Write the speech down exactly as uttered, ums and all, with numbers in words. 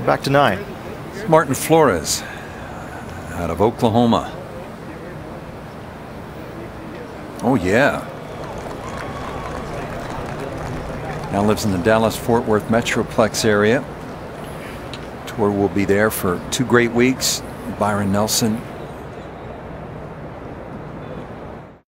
back to nine. Martin Flores out of Oklahoma. Oh yeah. Now lives in the Dallas-Fort Worth Metroplex area. Tour will be there for two great weeks. Byron Nelson